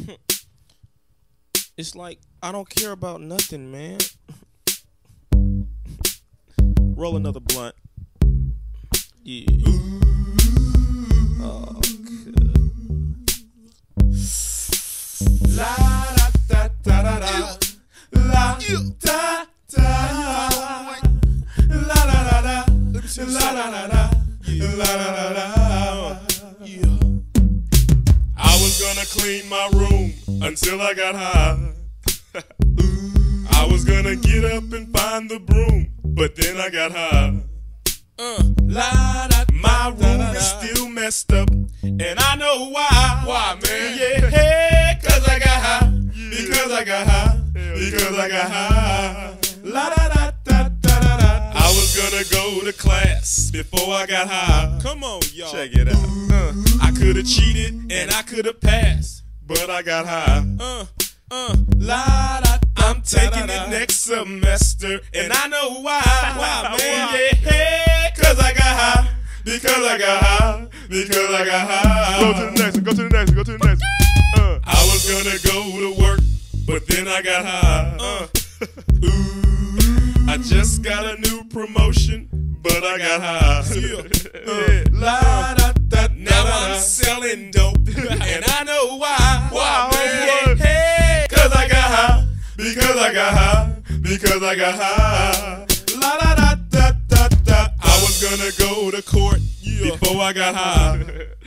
It's like I don't care about nothing, man. Roll another blunt. Yeah. Oh, good. La da da da da da. La da da. La da da da. La da da da. La da da da. Yeah. I was gonna clean my room until I got high. I was gonna get up and find the broom, but then I got high. My room is still messed up, and I know why. Why, man? Yeah, cause I got high. Because I got high. Because I got high. La da da da da da da. I was gonna go to class before I got high. Come on, y'all. Check it out. I could have cheated and I could have passed, but I got high. La da. I'm taking it next semester, and I know why. Why, man? Yeah, cause I got high. Because I got high. Because I got high. Go to the next one. Go to the next one. Go to the next one. I was gonna go to work, but then I got high. I just got a new promotion, but I got high. La da da. Now I'm selling dope, and I know why. Why, man? Hey, cause I got high. Because I got high. Because I got high. La da da da da da. I was gonna go to court before I got high.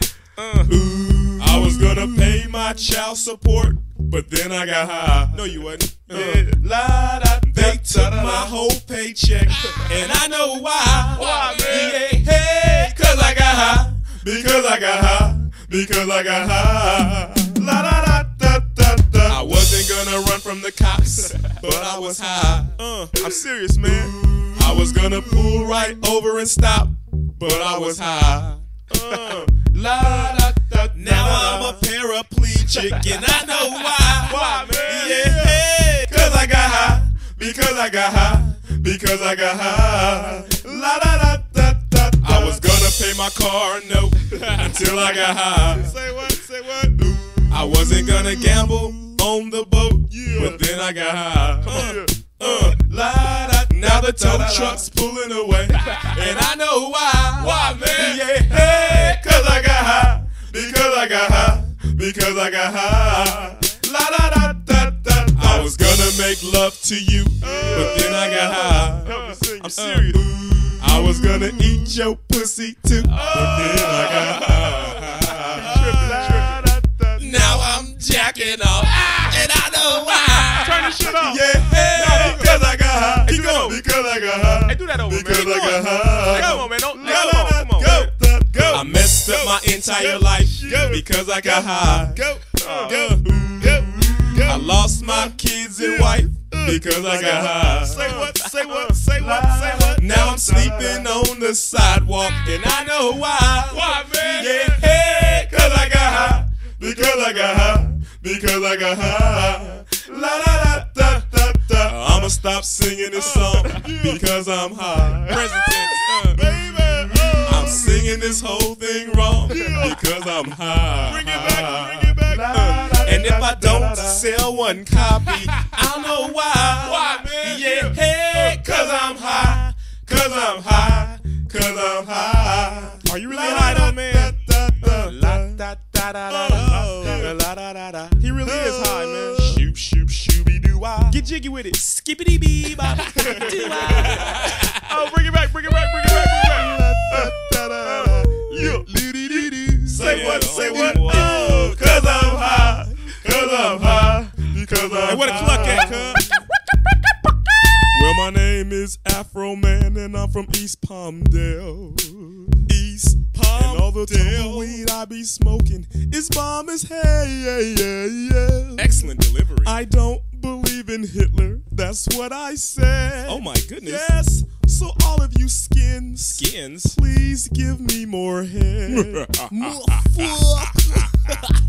I was gonna pay my child support, but then I got high. No, you wasn't. La da. They took my whole paycheck, and I know why. Why, man? Yeah, hey, cause I got high. Because I got high. Because I got high. La da da da da da. I wasn't gonna run from the cops, but I was high. I'm serious, man. I was gonna pull right over and stop, but I was high. La da da. Now I'm a paraplegic, and I know why. Why, man? Yeah, cause I got high. Because I got high. Because I got high. La da da da da. I was gonna pay my car note until I got high. Say what? Say what? I wasn't gonna gamble on the boat, but then I got high. La da. Now the tow truck's pulling away, and I know why. Why, man? Yeah, hey, cause I got high. Because I got high. Because I got high. La da da da da. I was gonna make love to you, but then I got high. I'm serious. I was gonna eat your pussy too, but then I got high. Now I'm jacking off, and I know why. Turn this shit off. Yeah, because I got high. Keep going. Because I got high. Hey, do that over, Because man. I got high. Hey, come on, man. Don't. Come on. Go. I messed up my entire life because I got high. Go. I lost my kids and wife because I got high. Say what? Say what? Say what? Say what? Now I'm sleeping on the sidewalk, and I know why. Why, man? Yeah, hey, cause I got high. Because I got high. Because I got high. La da da da da da. I'ma stop singing this song because I'm high. Present tense. Baby, I'm singing this whole thing wrong because I'm high. Bring it back. Bring it back. And if I don't sell one copy, I'll know why. Why, man? Yeah, hey, cause I'm high. Cause I'm high. Cause I'm high. Are you really high though, man? He really is high, man. Shoop, shoop, shooby doo wah. Get jiggy with it. Skippity bee bop. Oh, bring it back. Bring it back. Bring it back. Bring it back. Say what? Say what? Oh, cause I'm high. Cause I'm high. Because I'm Hey, where the cluck at, cuz? Well, my name is Afroman, and I'm from East Palmdale. East Palmdale. And all the tumbleweed I be smoking is bomb as hell. Yeah. Excellent delivery. I don't believe in Hitler. That's what I said. Oh my goodness. Yes. So all of you skins, Skins. please give me more head.